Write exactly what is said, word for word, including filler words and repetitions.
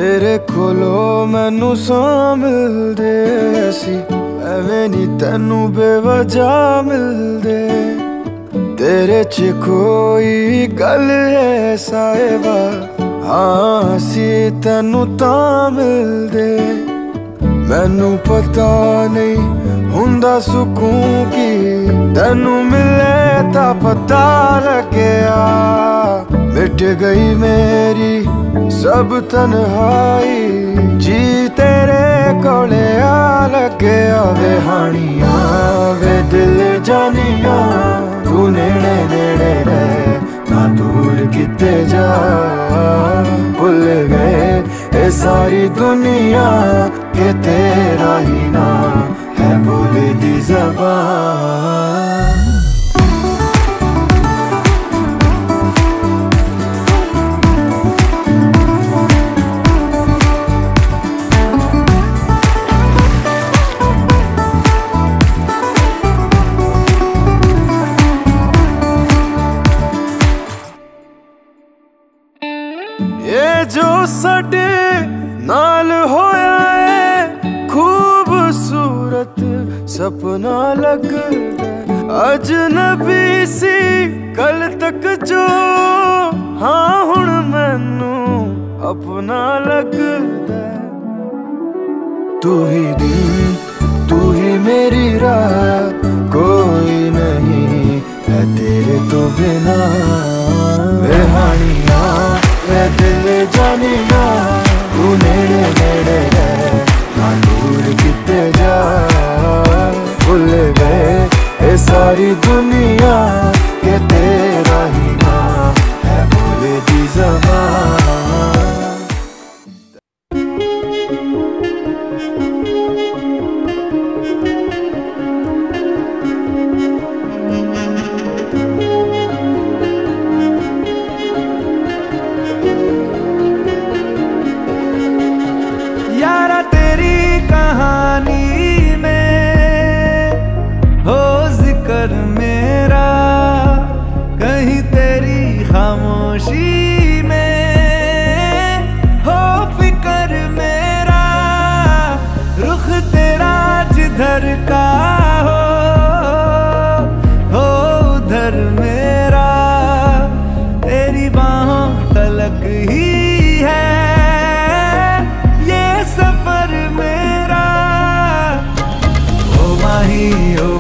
तेरे कोलो मैनू सौ मिलदे सी, एवें नी तैनू बेवजह मिलदे। तेरे च कोई गल है साहिबा, हाँ सी तैनू तां मिलदे। मैनू पता नहीं हुंदा सुकून की, तैनू मिले तां पता लग्या। मिट गई मेरी सब तन्हाई, जी तेरे कोले आ लग्या। वे हानिया वे दिल जानिया, तू नेड़े नेड़े रह ना दूर किते जा। भुल गए ये सारी दुनिया के तेरा ही ना है बोले दी ज़बान। ये जो साडे नाल होया है खूबसूरत सपना लगदा, अजनबी सी कल तक जो, हाँ हुण मैनू अपना लगदा। तू ही दिन तू ही मेरी रात, कोई नहीं है तेरे तो बिना। वे हानिया वे दिल जानिया, तू नेड़े नेड़े रह ना दूर किते जा। भुल गए ये सारी दुनिया के तेरा ही ना है बोले दी ज़बान। कहानी में हो जिक्र मेरा, कहीं तेरी खामोशी में हो फिक्र मेरा। रुख तेरा जिधर का हो हो उधर मेरा, तेरी बाहों तलक ही है ये सफर मेरा। ओ माही ओ